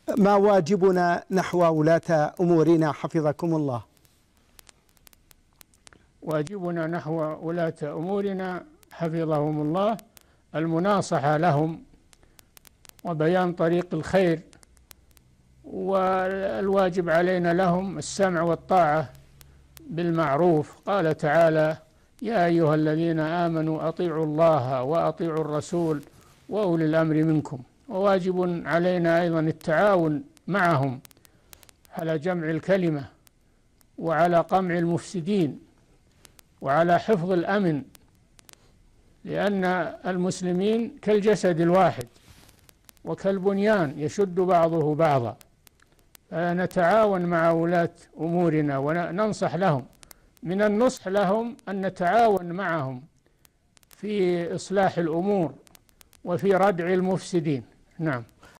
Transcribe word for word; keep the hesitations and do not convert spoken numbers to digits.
ما واجبنا نحو ولاة أمورنا حفظكم الله؟ واجبنا نحو ولاة أمورنا حفظهم الله المناصحة لهم وبيان طريق الخير، والواجب علينا لهم السمع والطاعة بالمعروف. قال تعالى: يا أيها الذين آمنوا أطيعوا الله وأطيعوا الرسول وأولي الأمر منكم. وواجب علينا أيضا التعاون معهم على جمع الكلمة وعلى قمع المفسدين وعلى حفظ الأمن، لأن المسلمين كالجسد الواحد وكالبنيان يشد بعضه بعضا، فنتعاون مع ولاة أمورنا وننصح لهم. من النصح لهم أن نتعاون معهم في إصلاح الأمور وفي ردع المفسدين. نعم.